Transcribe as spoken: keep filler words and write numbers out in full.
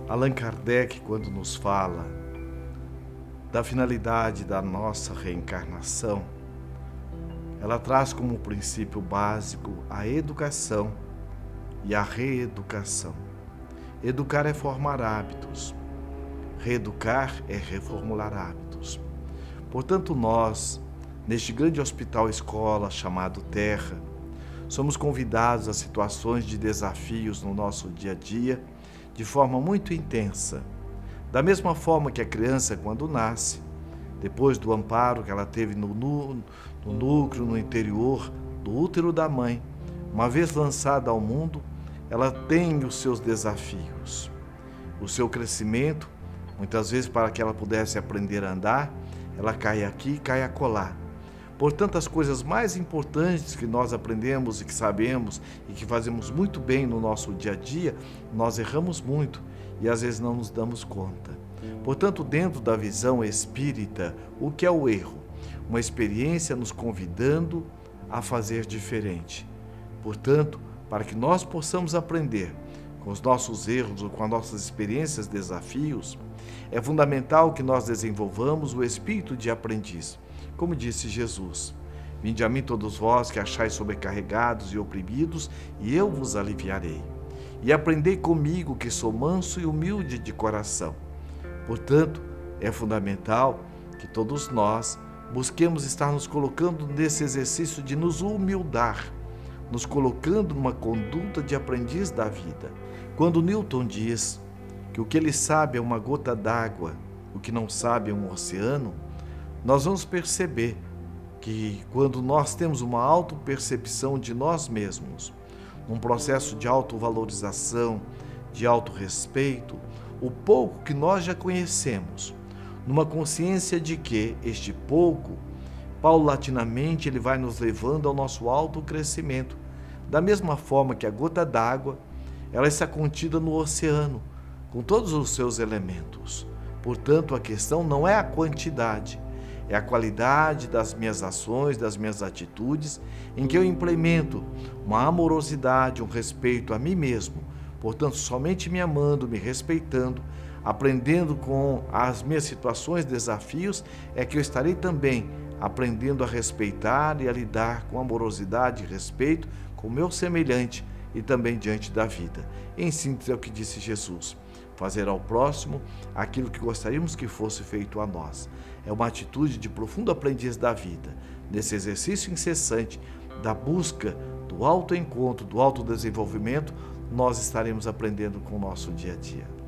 Allan Kardec, quando nos fala da finalidade da nossa reencarnação, ela traz como princípio básico a educação e a reeducação. Educar é formar hábitos, reeducar é reformular hábitos. Portanto, nós, neste grande hospital-escola chamado Terra, somos convidados a situações de desafios no nosso dia a dia, de forma muito intensa. Da mesma forma que a criança, quando nasce, depois do amparo que ela teve no, no, no núcleo, no interior do útero da mãe, uma vez lançada ao mundo, ela tem os seus desafios. O seu crescimento, muitas vezes para que ela pudesse aprender a andar, ela cai aqui, cai acolá. Portanto, as coisas mais importantes que nós aprendemos e que sabemos e que fazemos muito bem no nosso dia a dia, nós erramos muito e às vezes não nos damos conta. Portanto, dentro da visão espírita, o que é o erro? Uma experiência nos convidando a fazer diferente. Portanto, para que nós possamos aprender com os nossos erros ou com as nossas experiências, desafios, é fundamental que nós desenvolvamos o espírito de aprendiz. Como disse Jesus, vinde a mim todos vós que achais sobrecarregados e oprimidos, e eu vos aliviarei. E aprendei comigo, que sou manso e humilde de coração. Portanto, é fundamental que todos nós busquemos estar nos colocando nesse exercício de nos humildar, nos colocando numa conduta de aprendiz da vida. Quando Newton diz que o que ele sabe é uma gota d'água, o que não sabe é um oceano, nós vamos perceber que quando nós temos uma autopercepção de nós mesmos, num processo de autovalorização, de autorrespeito, o pouco que nós já conhecemos, numa consciência de que este pouco, paulatinamente, ele vai nos levando ao nosso autocrescimento, da mesma forma que a gota d'água, ela está contida no oceano, com todos os seus elementos. Portanto, a questão não é a quantidade, é a qualidade das minhas ações, das minhas atitudes, em que eu implemento uma amorosidade, um respeito a mim mesmo. Portanto, somente me amando, me respeitando, aprendendo com as minhas situações, desafios, é que eu estarei também aprendendo a respeitar e a lidar com amorosidade e respeito com o meu semelhante e também diante da vida. Em síntese, é o que disse Jesus: fazer ao próximo aquilo que gostaríamos que fosse feito a nós. É uma atitude de profundo aprendiz da vida, nesse exercício incessante da busca do autoencontro, do autodesenvolvimento, nós estaremos aprendendo com o nosso dia a dia.